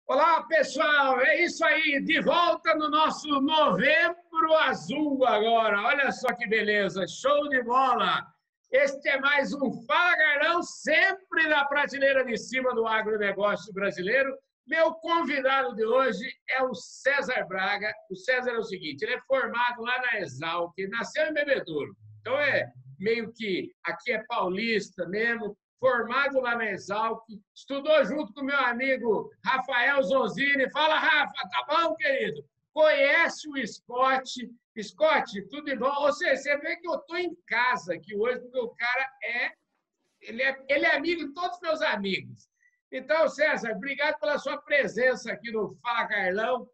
Olá, pessoal! É isso aí, de volta no nosso Novembro Azul agora. Olha só que beleza, show de bola! Este é mais um Fala Carlão, sempre na prateleira de cima do agronegócio brasileiro. Meu convidado de hoje é o César Braga. O César é o seguinte, ele é formado lá na Exalc, nasceu em Bebedouro. Então é meio que aqui é paulista mesmo, formado lá na Exalc, estudou junto com meu amigo Rafael Zonzini. Fala, Rafa, tá bom, querido? Conhece o Scott. Scott, tudo de bom? Ou seja, você vê que eu estou em casa aqui hoje, porque o cara ele é amigo de todos os meus amigos. Então, César, obrigado pela sua presença aqui no Fala Carlão.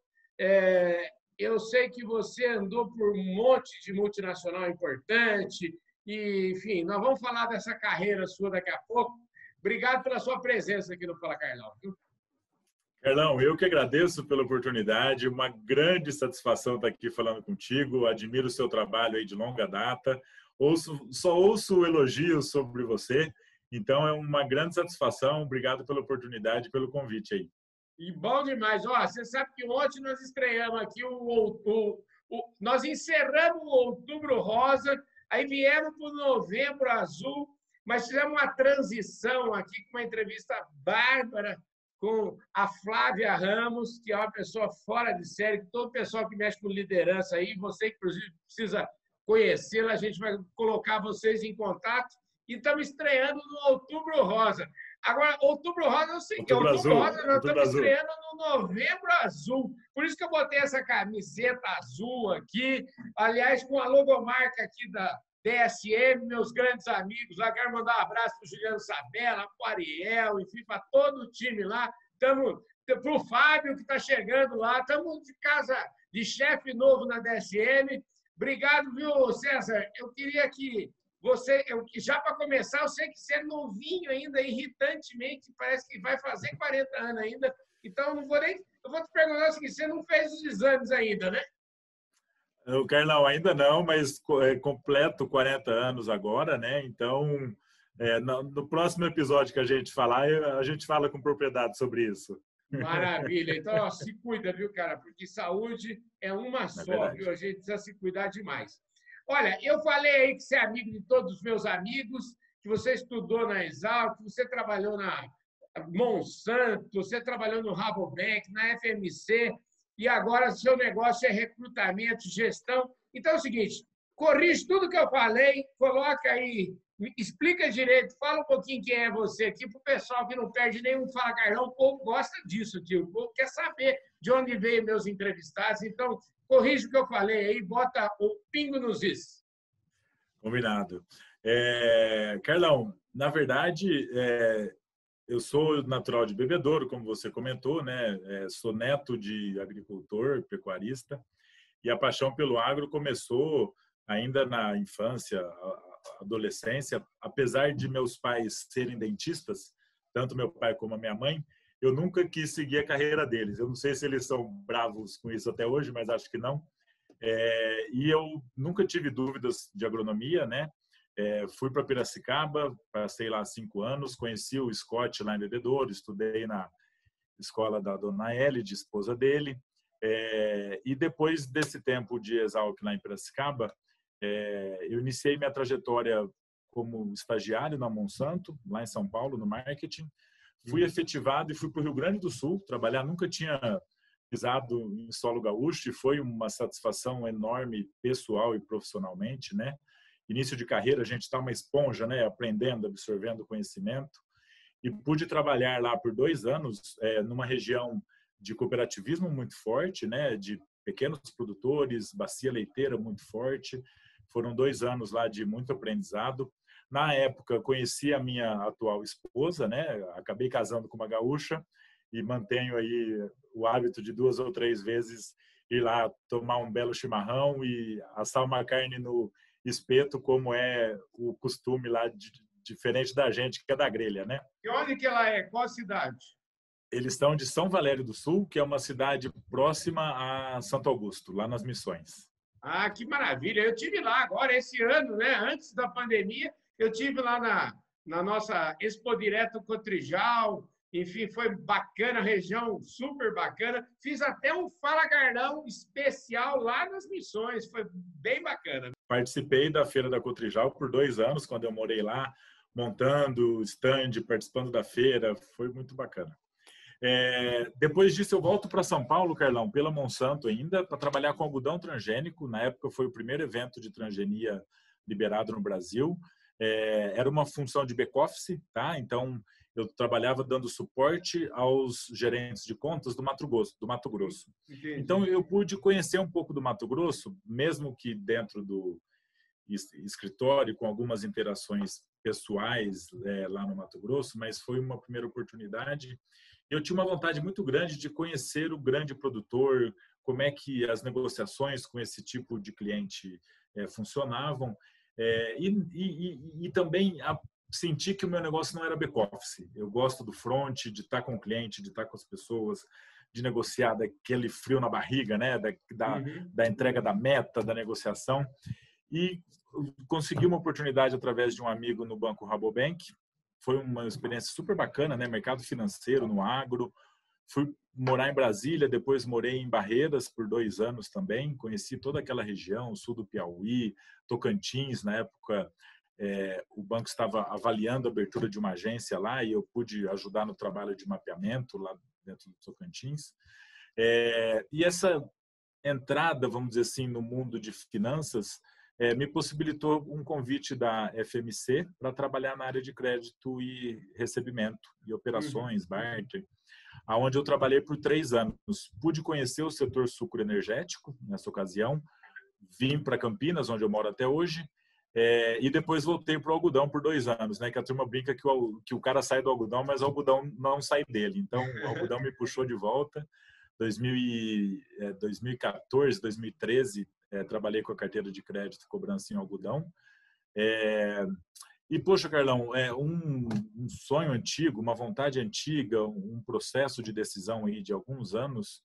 Eu sei que você andou por um monte de multinacional importante, e, enfim, nós vamos falar dessa carreira sua daqui a pouco. Obrigado pela sua presença aqui no Fala Carlão. Carlão, eu que agradeço pela oportunidade, uma grande satisfação estar aqui falando contigo, admiro o seu trabalho aí de longa data, só ouço elogios sobre você, então é uma grande satisfação, obrigado pela oportunidade e pelo convite aí. E bom demais. Ó, você sabe que ontem nós estreamos aqui nós encerramos o Outubro Rosa, aí viemos para o Novembro Azul, mas fizemos uma transição aqui com uma entrevista bárbara com a Flávia Ramos, que é uma pessoa fora de série, que todo o pessoal que mexe com liderança aí, você inclusive precisa conhecê-la, a gente vai colocar vocês em contato. E estamos estreando no Outubro Rosa. Agora, Outubro Rosa, eu sei que é Outubro Rosa, nós estamos estreando no Novembro Azul. Por isso que eu botei essa camiseta azul aqui, aliás, com a logomarca aqui da DSM, meus grandes amigos lá. Quero mandar um abraço para o Juliano Sabella, para o Ariel, enfim, para todo o time lá. Estamos para o Fábio, que está chegando lá. Estamos de casa de chefe novo na DSM. Obrigado, viu, César? Eu queria que você, já para começar, eu sei que você é novinho ainda, irritantemente, parece que vai fazer 40 anos ainda. Então, eu vou te perguntar o seguinte, você não fez os exames ainda, né? O Carlão, ainda não, mas completo 40 anos agora, né? Então, no próximo episódio que a gente falar, a gente fala com propriedade sobre isso. Maravilha. Então, ó, se cuida, viu, cara? Porque saúde é uma só, viu? A gente precisa se cuidar demais. Olha, eu falei aí que você é amigo de todos os meus amigos, que você estudou na Exalc, que você trabalhou na Monsanto, você trabalhou no Rabobank, na FMC, e agora seu negócio é recrutamento, gestão. Então é o seguinte, corrige tudo que eu falei, coloca aí, explica direito, fala um pouquinho quem é você aqui, para o pessoal que não perde nenhum Fala Carlão. O povo gosta disso, tio. O povo quer saber de onde veio meus entrevistados. Então, corrige o que eu falei aí, bota o pingo nos is. Combinado. Carlão, na verdade, eu sou natural de Bebedouro, como você comentou, né? Sou neto de agricultor, pecuarista, e a paixão pelo agro começou ainda na infância, adolescência. Apesar de meus pais serem dentistas, tanto meu pai como a minha mãe, eu nunca quis seguir a carreira deles. Eu não sei se eles são bravos com isso até hoje, mas acho que não. E eu nunca tive dúvidas de agronomia, né? Fui para Piracicaba, passei lá 5 anos, conheci o Scott lá em Bebedouro, estudei na escola da dona Elide, esposa dele. E depois desse tempo de Exalc lá em Piracicaba, eu iniciei minha trajetória como estagiário na Monsanto, lá em São Paulo, no marketing. Fui efetivado e fui para o Rio Grande do Sul trabalhar. Nunca tinha pisado em solo gaúcho e foi uma satisfação enorme pessoal e profissionalmente, né? Início de carreira, a gente está uma esponja, né? Aprendendo, absorvendo conhecimento. E pude trabalhar lá por 2 anos, numa região de cooperativismo muito forte, né? De pequenos produtores, bacia leiteira muito forte. Foram 2 anos lá de muito aprendizado. Na época, conheci a minha atual esposa, né? Acabei casando com uma gaúcha e mantenho aí o hábito de 2 ou 3 vezes ir lá tomar um belo chimarrão e assar uma carne no espeto, como é o costume lá, diferente da gente, que é da grelha, né? E onde que ela é? Qual cidade? Eles estão de São Valério do Sul, que é uma cidade próxima a Santo Augusto, lá nas Missões. Ah, que maravilha! Eu tive lá agora, esse ano, né? Antes da pandemia, eu tive lá na nossa Expo Direto Cotrijal, Enfim, foi bacana, região super bacana. Fiz até um Fala Carlão especial lá nas Missões, foi bem bacana. Participei da Feira da Cotrijal por 2 anos, quando eu morei lá, montando stand, participando da feira, foi muito bacana. Depois disso, eu volto para São Paulo, Carlão, pela Monsanto ainda, para trabalhar com algodão transgênico. Na época, foi o primeiro evento de transgenia liberado no Brasil. Era uma função de back-office, tá? Então, eu trabalhava dando suporte aos gerentes de contas do Mato Grosso. Entendi. Então, eu pude conhecer um pouco do Mato Grosso, mesmo que dentro do escritório, com algumas interações pessoais lá no Mato Grosso, mas foi uma primeira oportunidade. Eu tinha uma vontade muito grande de conhecer o grande produtor, como é que as negociações com esse tipo de cliente funcionavam, e também senti que o meu negócio não era back-office. Eu gosto do front, de estar com o cliente, de estar com as pessoas, de negociar daquele frio na barriga, né? da entrega da meta, da negociação. E consegui uma oportunidade através de um amigo no Banco Rabobank. Foi uma experiência super bacana, né? Mercado financeiro, no agro. Fui morar em Brasília, depois morei em Barreiras por 2 anos também. Conheci toda aquela região, sul do Piauí, Tocantins. Na época, o banco estava avaliando a abertura de uma agência lá e eu pude ajudar no trabalho de mapeamento lá dentro do Tocantins. E essa entrada, vamos dizer assim, no mundo de finanças me possibilitou um convite da FMC para trabalhar na área de crédito e recebimento e operações, barter, onde eu trabalhei por 3 anos. Pude conhecer o setor sucroenergético nessa ocasião, vim para Campinas, onde eu moro até hoje, e depois voltei para o algodão por 2 anos, né? Que a turma brinca que o cara sai do algodão, mas o algodão não sai dele. Então, o algodão me puxou de volta. 2014, 2013, trabalhei com a carteira de crédito, cobrança em algodão. E, poxa, Carlão, um sonho antigo, uma vontade antiga, um processo de decisão aí de alguns anos,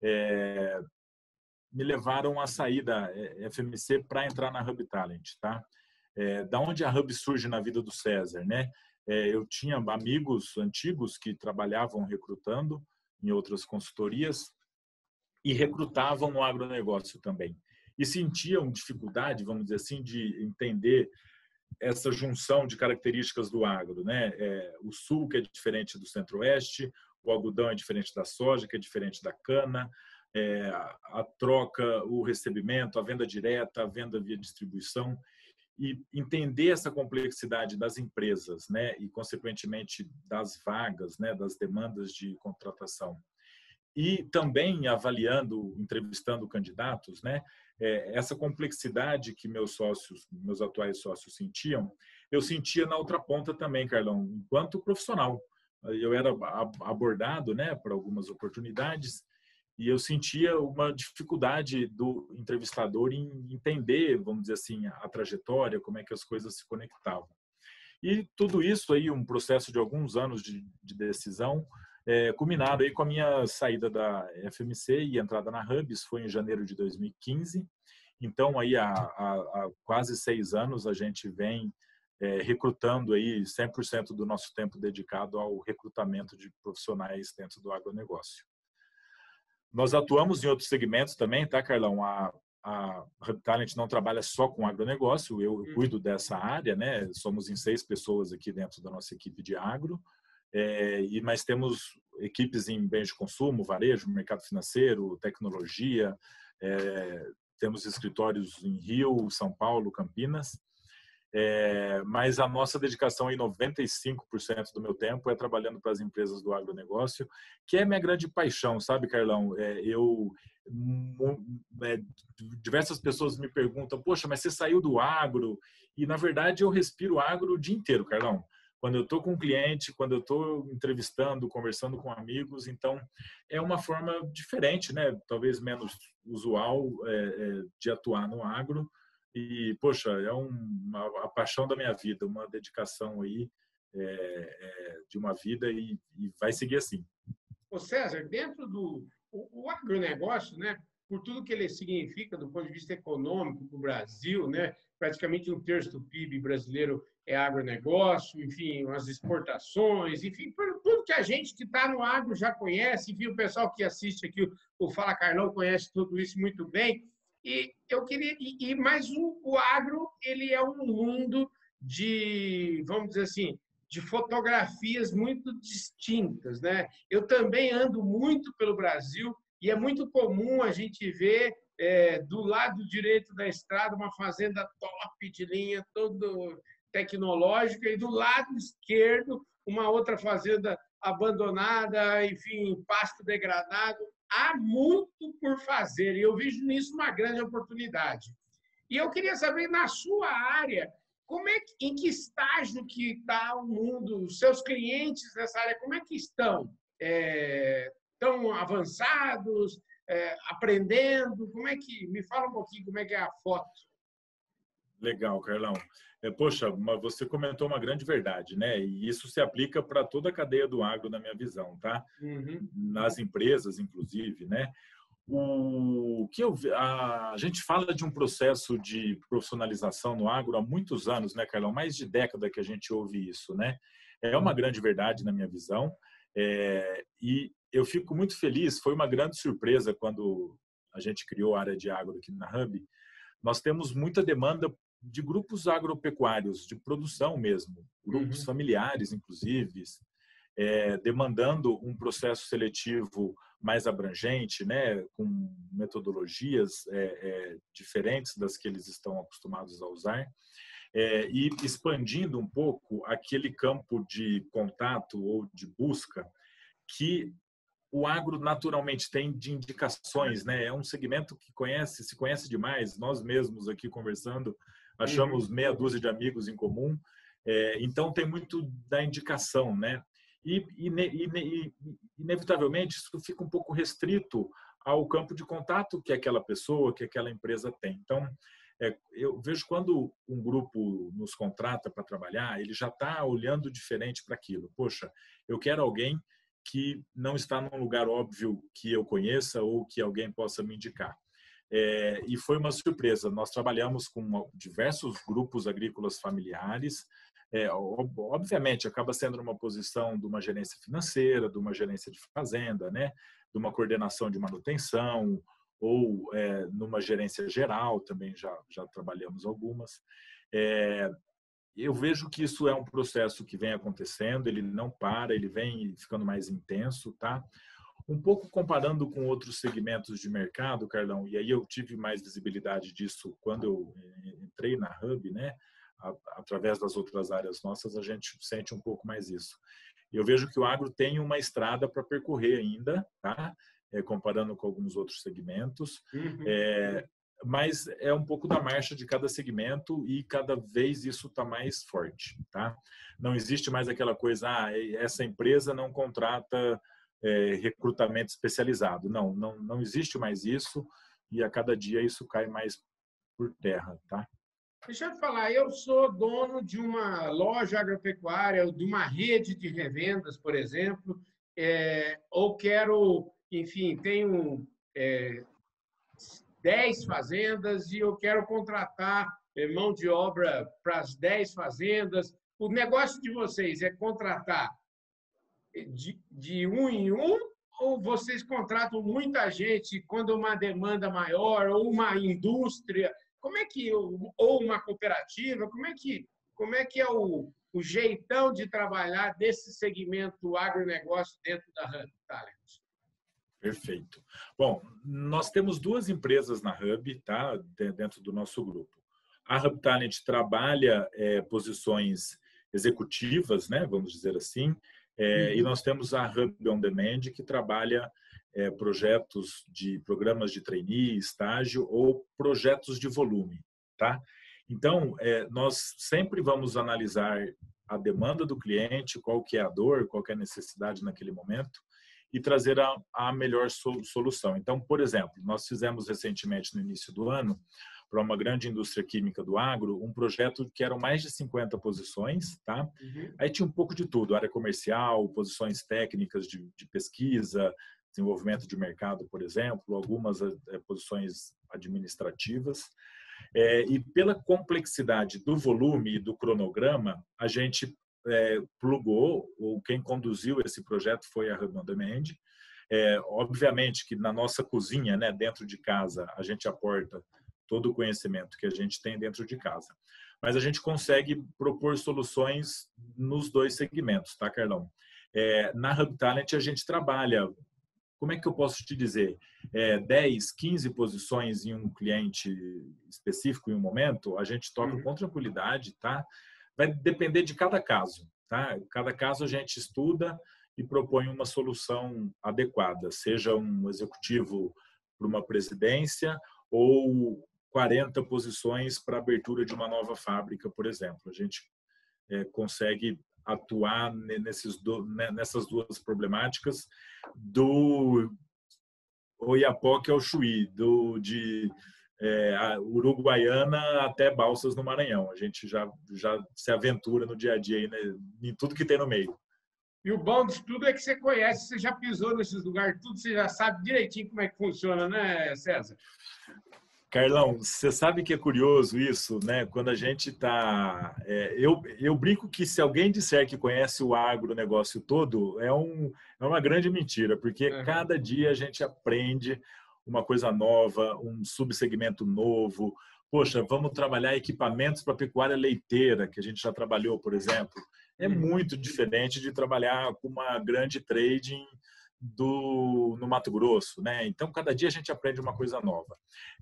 me levaram a sair da FMC para entrar na Hub Talent, tá? Da onde a Hub surge na vida do César, né? Eu tinha amigos antigos que trabalhavam recrutando em outras consultorias e recrutavam no agronegócio também. E sentiam dificuldade, vamos dizer assim, de entender essa junção de características do agro, né? O sul, que é diferente do centro-oeste, o algodão é diferente da soja, que é diferente da cana, a troca, o recebimento, a venda direta, a venda via distribuição. E entender essa complexidade das empresas, né? E, consequentemente, das vagas, né? Das demandas de contratação. E também avaliando, entrevistando candidatos, né? Essa complexidade que meus atuais sócios sentiam, eu sentia na outra ponta também, Carlão, enquanto profissional. Eu era abordado, né, por algumas oportunidades e eu sentia uma dificuldade do entrevistador em entender, vamos dizer assim, a trajetória, como é que as coisas se conectavam. E tudo isso aí, um processo de alguns anos de decisão, culminado aí com a minha saída da FMC e entrada na Hubs, foi em janeiro de 2015. Então, aí há quase 6 anos, a gente vem recrutando aí 100% do nosso tempo dedicado ao recrutamento de profissionais dentro do agronegócio. Nós atuamos em outros segmentos também, tá, Carlão? A Hub Talent não trabalha só com agronegócio, eu cuido dessa área, né? Somos em 6 pessoas aqui dentro da nossa equipe de agro, mas temos equipes em bens de consumo, varejo, mercado financeiro, tecnologia, temos escritórios em Rio, São Paulo, Campinas, mas a nossa dedicação em 95% do meu tempo é trabalhando para as empresas do agronegócio, que é minha grande paixão, sabe, Carlão? Diversas pessoas me perguntam, poxa, mas você saiu do agro? E, na verdade, eu respiro agro o dia inteiro, Carlão. Quando eu estou com um cliente, quando eu estou entrevistando, conversando com amigos, então é uma forma diferente, né? Talvez menos usual de atuar no agro. E, poxa, a paixão da minha vida, uma dedicação aí de uma vida e vai seguir assim. Ô César, dentro do agronegócio, né, por tudo que ele significa do ponto de vista econômico para o Brasil, né, praticamente 1/3 do PIB brasileiro é agronegócio, enfim, as exportações, enfim, por tudo tudo que a gente que está no agro já conhece, enfim, o pessoal que assiste aqui, o Fala Carlão, conhece tudo isso muito bem. E eu queria, mas o agro ele é um mundo de, vamos dizer assim, de fotografias muito distintas, né? Eu também ando muito pelo Brasil e é muito comum a gente ver do lado direito da estrada uma fazenda top de linha, todo tecnológica, e do lado esquerdo uma outra fazenda abandonada, enfim, pasto degradado. Há muito por fazer e eu vejo nisso uma grande oportunidade. E eu queria saber, na sua área, em que estágio que está o mundo, os seus clientes nessa área, como é que estão? Estão avançados, aprendendo? Como é que, me fala um pouquinho como é que é a foto. Legal, Carlão. Poxa, você comentou uma grande verdade, né? E isso se aplica para toda a cadeia do agro, na minha visão, tá? Uhum. Nas empresas, inclusive, né? A gente fala de um processo de profissionalização no agro há muitos anos, né, Carlão? Mais de década que a gente ouve isso, né? É uma grande verdade, na minha visão. E eu fico muito feliz, foi uma grande surpresa quando a gente criou a área de agro aqui na Hub. Nós temos muita demanda de grupos agropecuários, de produção mesmo, grupos familiares, inclusive, demandando um processo seletivo mais abrangente, né, com metodologias diferentes das que eles estão acostumados a usar, e expandindo um pouco aquele campo de contato ou de busca que o agro naturalmente tem de indicações, né? É um segmento que se conhece demais. Nós mesmos aqui conversando, achamos meia dúzia de amigos em comum. Então tem muito da indicação, né? E inevitavelmente isso fica um pouco restrito ao campo de contato que aquela pessoa, que aquela empresa tem. Então eu vejo quando um grupo nos contrata para trabalhar, ele já está olhando diferente para aquilo. Poxa, eu quero alguém que não está num lugar óbvio que eu conheça ou que alguém possa me indicar. E foi uma surpresa. Nós trabalhamos com diversos grupos agrícolas familiares. Obviamente, acaba sendo uma posição de uma gerência financeira, de uma gerência de fazenda, né? De uma coordenação de manutenção, ou numa gerência geral, também já trabalhamos algumas. Eu vejo que isso é um processo que vem acontecendo, ele não para, ele vem ficando mais intenso, tá? Um pouco comparando com outros segmentos de mercado, Carlão, e aí eu tive mais visibilidade disso quando eu entrei na Hub, né? Através das outras áreas nossas, a gente sente um pouco mais isso. Eu vejo que o agro tem uma estrada para percorrer ainda, tá? Comparando com alguns outros segmentos. Mas é um pouco da marcha de cada segmento e cada vez isso está mais forte, tá? Não existe mais aquela coisa, essa empresa não contrata recrutamento especializado. Não existe mais isso e a cada dia isso cai mais por terra, tá? Deixa eu te falar, eu sou dono de uma loja agropecuária, de uma rede de revendas, por exemplo, ou quero, enfim, tenho 10 fazendas e eu quero contratar mão de obra para as 10 fazendas. O negócio de vocês é contratar de um em um ou vocês contratam muita gente quando uma demanda maior ou uma indústria? Como é que ou uma cooperativa? Como é que é o jeitão de trabalhar desse segmento agronegócio dentro da Hub Talent? Perfeito. Bom, nós temos duas empresas na Hub, tá? Dentro do nosso grupo. A Hub Talent trabalha posições executivas, né? Vamos dizer assim. E nós temos a Hub On Demand, que trabalha programas de trainee, estágio ou projetos de volume, tá? Então, nós sempre vamos analisar a demanda do cliente, qual que é a dor, qual que é a necessidade naquele momento, e trazer a melhor solução. Então, por exemplo, nós fizemos recentemente, no início do ano, para uma grande indústria química do agro, um projeto que eram mais de 50 posições, tá? Aí tinha um pouco de tudo, área comercial, posições técnicas de pesquisa, desenvolvimento de mercado, por exemplo, algumas posições administrativas. E pela complexidade do volume e do cronograma, a gente plugou, ou quem conduziu esse projeto foi a Hub On Demand. Obviamente que na nossa cozinha, né, dentro de casa, a gente aporta todo o conhecimento que a gente tem dentro de casa. Mas a gente consegue propor soluções nos dois segmentos, tá, Carlão? Na Hub Talent, a gente trabalha, como é que eu posso te dizer, 10, 15 posições em um cliente específico em um momento, a gente toca com tranquilidade, tá? Vai depender de cada caso, tá? Cada caso a gente estuda e propõe uma solução adequada, seja um executivo para uma presidência ou 40 posições para abertura de uma nova fábrica, por exemplo. A gente consegue atuar nessas duas problemáticas, do Oiapoque ao Chuí, de Uruguaiana até Balsas no Maranhão. A gente já se aventura no dia a dia aí, né, em tudo que tem no meio. E o bom de tudo é que você conhece, você já pisou nesses lugares, tudo, você já sabe direitinho como é que funciona, né, César? Carlão, você sabe que é curioso isso, né? Quando a gente está... eu brinco que se alguém disser que conhece o agronegócio todo, é uma grande mentira, porque cada dia a gente aprende uma coisa nova, um subsegmento novo. Poxa, vamos trabalhar equipamentos para pecuária leiteira, que a gente já trabalhou, por exemplo. É muito diferente de trabalhar com uma grande trading no Mato Grosso, né? Então, cada dia a gente aprende uma coisa nova.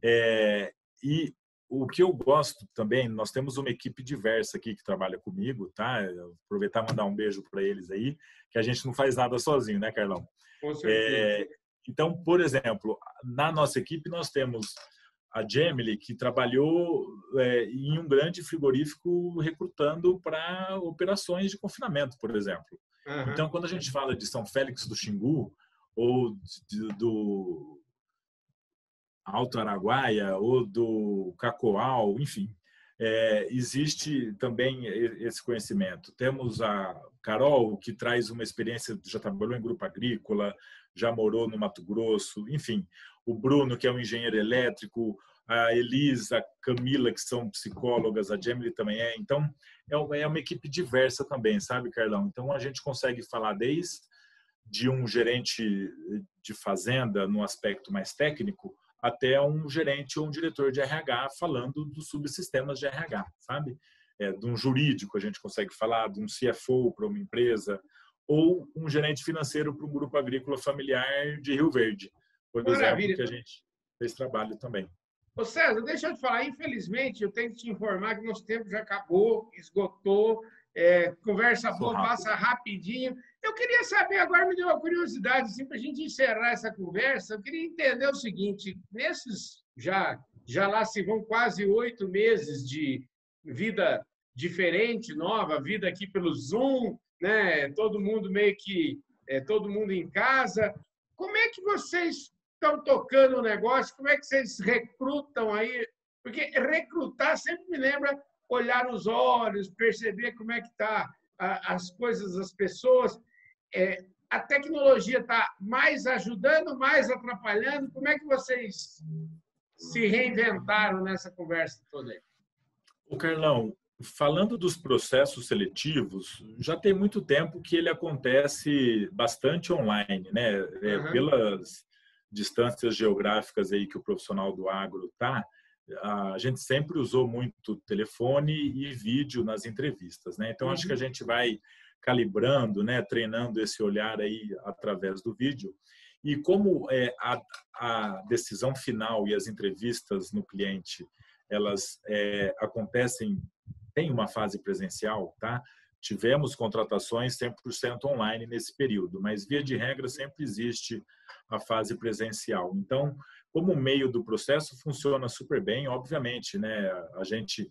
E o que eu gosto também, nós temos uma equipe diversa aqui que trabalha comigo, tá? Aproveitar e mandar um beijo para eles aí, que a gente não faz nada sozinho, né, Carlão? Com certeza. Então, por exemplo, na nossa equipe nós temos a Gemily, que trabalhou em um grande frigorífico recrutando para operações de confinamento, por exemplo. Então, quando a gente fala de São Félix do Xingu, ou do Alto Araguaia, ou do Cacoal, enfim, existe também esse conhecimento. Temos a Carol, que traz uma experiência, já trabalhou em grupo agrícola, já morou no Mato Grosso, enfim. O Bruno, que é um engenheiro elétrico, a Elisa, a Camila, que são psicólogas, a Gemily também é. Então, é uma equipe diversa também, sabe, Carlão? Então, a gente consegue falar desde um gerente de fazenda, no aspecto mais técnico, até um gerente ou um diretor de RH falando dos subsistemas de RH, sabe? De um jurídico, a gente consegue falar, de um CFO para uma empresa, ou um gerente financeiro para um grupo agrícola familiar de Rio Verde, por exemplo, que a gente fez trabalho também. Ô César, deixa eu te falar, infelizmente, eu tenho que te informar que nosso tempo já acabou, esgotou, conversa boa, passa rapidinho. Eu queria saber, agora me deu uma curiosidade, assim, para a gente encerrar essa conversa, eu queria entender o seguinte, nesses, já lá se vão quase 8 meses de vida diferente, nova, vida aqui pelo Zoom, né? Todo mundo meio que, todo mundo em casa. Como é que vocês estão tocando o negócio? Como é que vocês recrutam aí? Porque recrutar sempre me lembra olhar nos olhos, perceber como é que tá as coisas das pessoas. A tecnologia está mais ajudando, mais atrapalhando? Como é que vocês se reinventaram nessa conversa toda aí? O Carlão, falando dos processos seletivos, já tem muito tempo que ele acontece bastante online, né? Pelas distâncias geográficas aí que o profissional do agro está, a gente sempre usou muito telefone e vídeo nas entrevistas, né? Então, acho que a gente vai calibrando, né? Treinando esse olhar aí através do vídeo. E como a decisão final e as entrevistas no cliente, elas acontecem, tem uma fase presencial, tá? Tivemos contratações 100% online nesse período, mas via de regra sempre existe a fase presencial. Então, como meio do processo funciona super bem, obviamente, né? A gente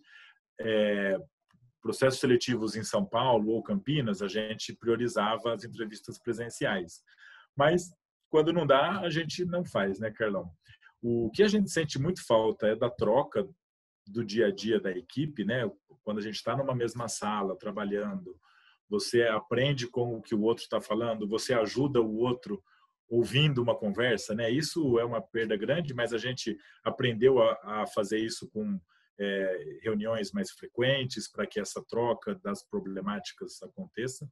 processos seletivos em São Paulo ou Campinas, a gente priorizava as entrevistas presenciais. Mas quando não dá, a gente não faz, né, Carlão? O que a gente sente muito falta é da troca do dia a dia da equipe, né? Quando a gente está numa mesma sala trabalhando, você aprende com o que o outro está falando, você ajuda o outro ouvindo uma conversa, né? Isso é uma perda grande, mas a gente aprendeu a fazer isso com reuniões mais frequentes para que essa troca das problemáticas aconteça.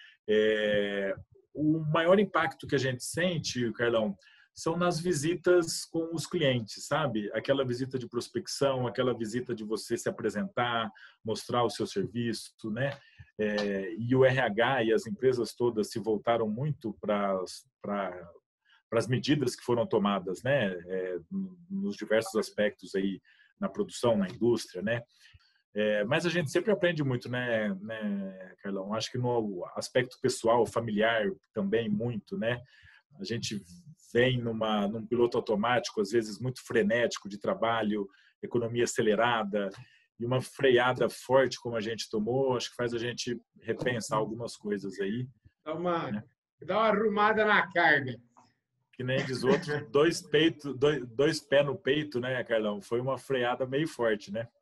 O maior impacto que a gente sente, Carlão, são nas visitas com os clientes, sabe? Aquela visita de prospecção, aquela visita de você se apresentar, mostrar o seu serviço, né? E o RH e as empresas todas se voltaram muito para as medidas que foram tomadas, né? Nos diversos aspectos aí, na produção, na indústria, né? Mas a gente sempre aprende muito, né, Carlão? Acho que no aspecto pessoal, familiar também muito, né? A gente vem num piloto automático, às vezes muito frenético de trabalho, economia acelerada e uma freada forte como a gente tomou, acho que faz a gente repensar algumas coisas aí. Dá uma arrumada na carga. Que nem diz outro, dois pés no peito, né, Carlão? Foi uma freada meio forte, né?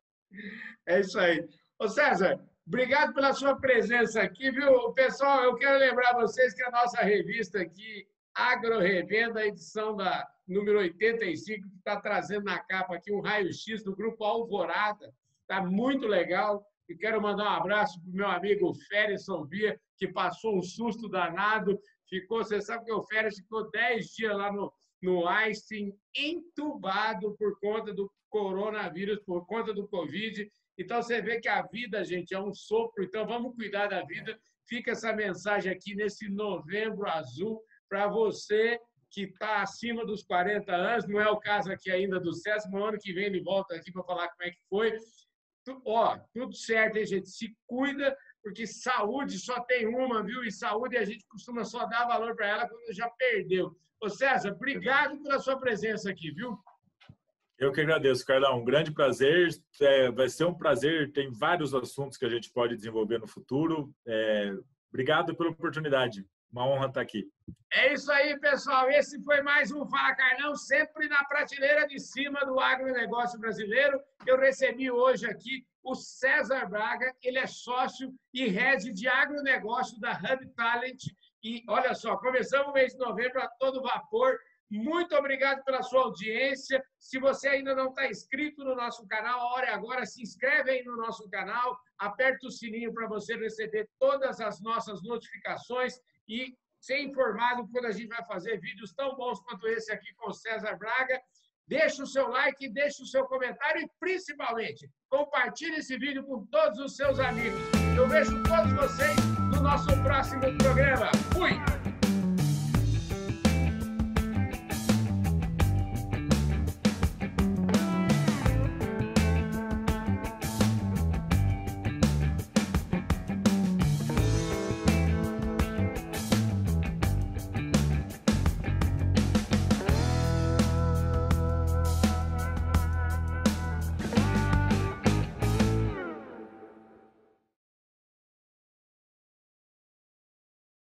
É isso aí. Ô César, obrigado pela sua presença aqui, viu? Pessoal, eu quero lembrar vocês que a nossa revista aqui, Agro Revenda, edição da número 85, que está trazendo na capa aqui um raio-x do Grupo Alvorada. Está muito legal. E quero mandar um abraço para o meu amigo Ferison Bia, que passou um susto danado. Você sabe que o Férez ficou 10 dias lá no Einstein, entubado por conta do coronavírus, por conta do Covid. Então, você vê que a vida, gente, é um sopro. Então, vamos cuidar da vida. Fica essa mensagem aqui nesse Novembro Azul para você que está acima dos 40 anos. Não é o caso aqui ainda do César, mas no ano que vem ele volta aqui para falar como é que foi. Tudo certo, hein, gente? Se cuida, porque saúde só tem uma, viu? E saúde a gente costuma só dar valor para ela quando já perdeu. Ô César, obrigado pela sua presença aqui, viu? Eu que agradeço, Carlão. Um grande prazer. Vai ser um prazer. Tem vários assuntos que a gente pode desenvolver no futuro. Obrigado pela oportunidade. Uma honra estar aqui. É isso aí, pessoal. Esse foi mais um Fala Carlão, sempre na prateleira de cima do agronegócio brasileiro. Eu recebi hoje aqui o César Braga. Ele é sócio e head de agronegócio da Hub Talent. E olha só, começamos o mês de novembro a todo vapor. Muito obrigado pela sua audiência. Se você ainda não está inscrito no nosso canal, a hora é agora, se inscreve aí no nosso canal, aperta o sininho para você receber todas as nossas notificações e ser informado quando a gente vai fazer vídeos tão bons quanto esse aqui com o César Braga. Deixe o seu like, deixe o seu comentário e, principalmente, compartilhe esse vídeo com todos os seus amigos. Eu vejo todos vocês no nosso próximo programa. Fui!